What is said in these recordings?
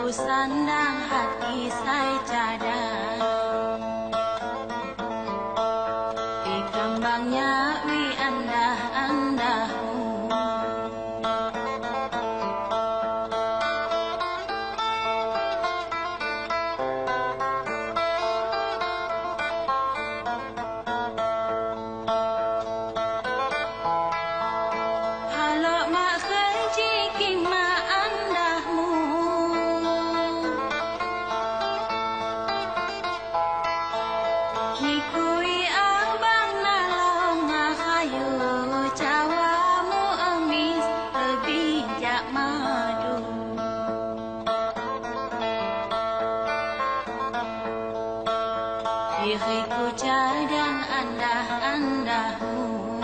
sandang hati saya cadang di kembangnya wi andah-andahmu. Halo mak kerji kima andahmu, nikui abang nalong ngahayu cawamu emis lebih jak madu. Diriku cadang andah-andahmu,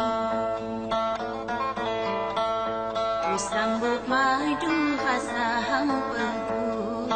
ku sambut madu rasa hampaku.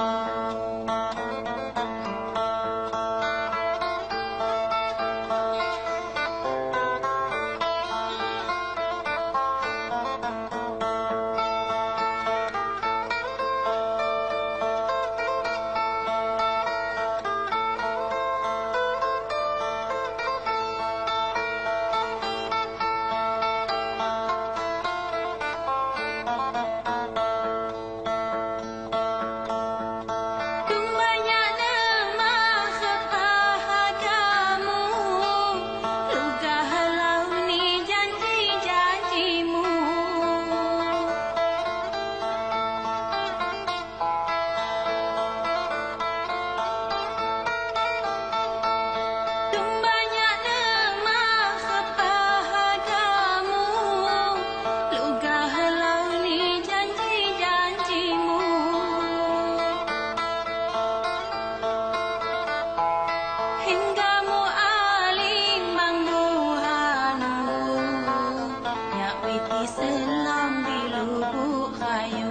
Selam di lubuk kayu,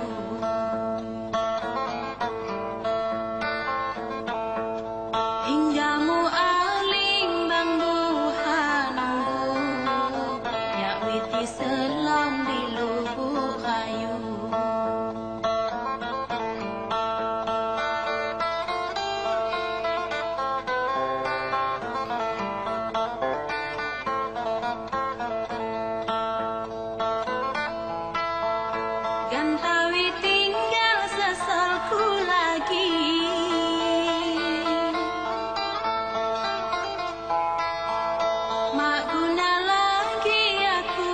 hingga mu'aling bangduhanmu, ya witi selam di lubuk kayu. Gantawi tinggal sesalku lagi, mak guna lagi aku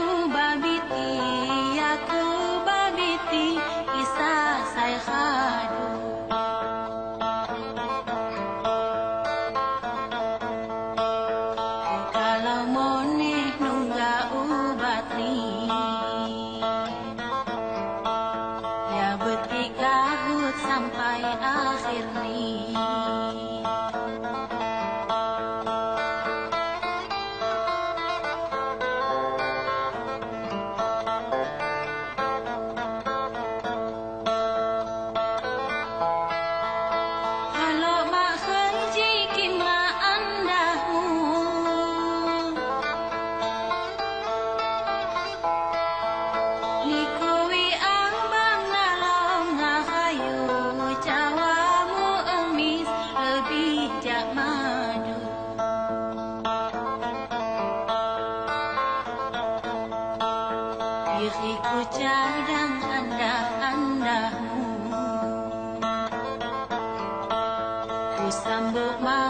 babiti kisah saya khadu. Kalau moneh nunggak ubat ni, kahut sampai akhir ni. Halo mak kerji kima andahmu, nikui abang nalong ngahayu cawamu emis lebih jak madu. Diriku cadang andah-andahmu, ku sambut